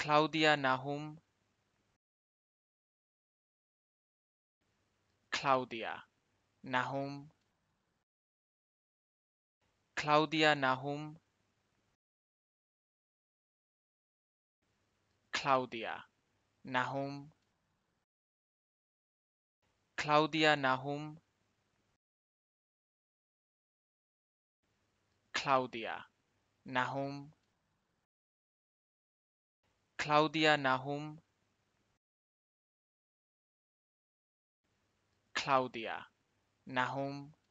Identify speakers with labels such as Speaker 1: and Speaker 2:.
Speaker 1: Claudia Nahum, Claudia Nahum, Claudia Nahum, Claudia Nahum, Claudia Nahum, Claudia Nahum, Claudia Nahum, Claudia Nahum,